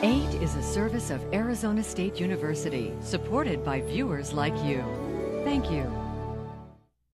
Mid-2008 is a service of Arizona State University, supported by viewers like you. Thank you.